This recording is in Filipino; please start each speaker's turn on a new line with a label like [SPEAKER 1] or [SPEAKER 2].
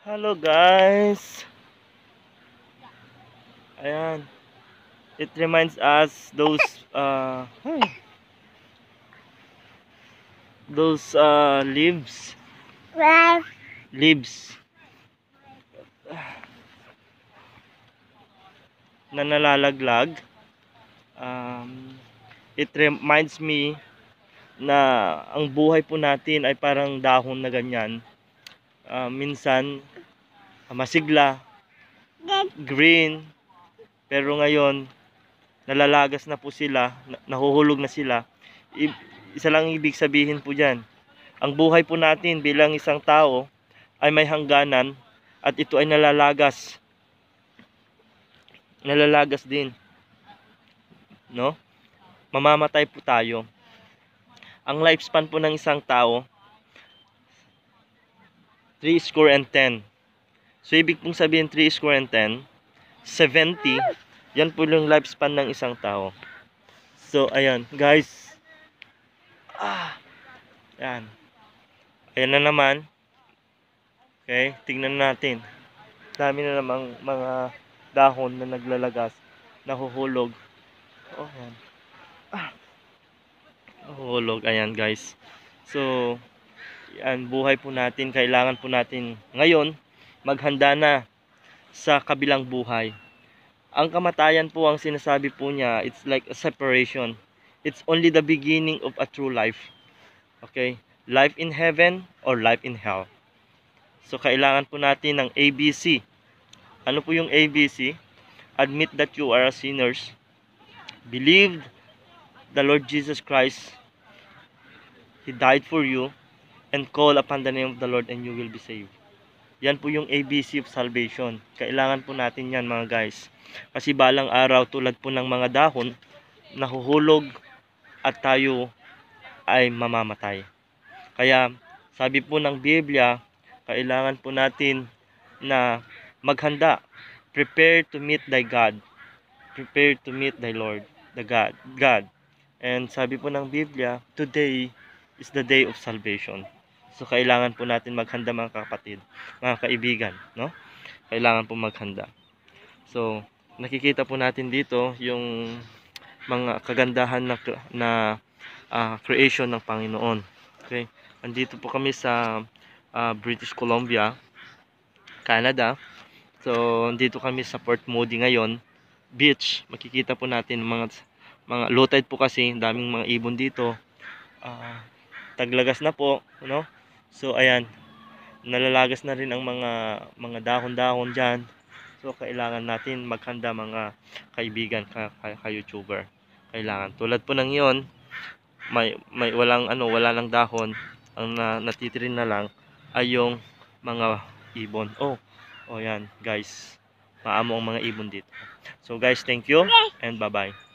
[SPEAKER 1] Hello guys. Ayan. It reminds us those leaves na nalalaglag. It reminds me na ang buhay po natin ay parang dahon na ganyan. Minsan masigla, green, pero ngayon nalalagas na po sila, nahuhulog na sila. Isa lang ibig sabihin po diyan. Ang buhay po natin bilang isang tao ay may hangganan at ito ay nalalagas. Nalalagas din, no? Mamamatay po tayo. Ang lifespan po ng isang tao 3 score and 10. So ibig pong sabihin 3 score and 10, 70. Yan po yung lifespan ng isang tao. So ayan, guys. Yan. Ayan na naman. Okay, tingnan natin. Dami na namang mga dahon na naglalagas, nahuhulog. Oh, yan. Nahuhulog, ayan guys. So, yan, buhay po natin. Kailangan po natin ngayon maghanda na sa kabilang buhay. Ang kamatayan po, ang sinasabi po niya, it's like a separation. It's only the beginning of a true life. Okay? Life in heaven or life in hell. So, kailangan po natin ng ABC. Ano po yung ABC? Admit that you are a sinners. Believe the Lord Jesus Christ. He died for you. And call upon the name of the Lord and you will be saved. Yan po yung ABC of salvation. Kailangan po natin yan mga guys. Kasi balang araw tulad po ng mga dahon, nahuhulog at tayo ay mamamatay. Kaya sabi po ng Biblia, kailangan po natin na maghanda. Prepare to meet thy God. Prepare to meet thy Lord, the God. And sabi po ng Biblia, today is the day of salvation. So kailangan po natin maghanda mga kapatid, mga kaibigan, no? Kailangan po maghanda. So nakikita po natin dito yung mga kagandahan na creation ng Panginoon. Okay? Andito po kami sa British Columbia, Canada. So andito kami sa Port Moody ngayon, beach. Makikita po natin mga low tide po kasi, daming mga ibon dito. Taglagas na po, no? So ayan, nalalagas na rin ang mga dahon-dahon diyan. So kailangan natin maghanda mga kaibigan, ka-YouTuber. Kailangan tulad po ng 'yon, may wala nang dahon, ang natitira na lang ay yung mga ibon. Oh, yan, guys. Maamo ang mga ibon dito. So guys, thank you and bye-bye.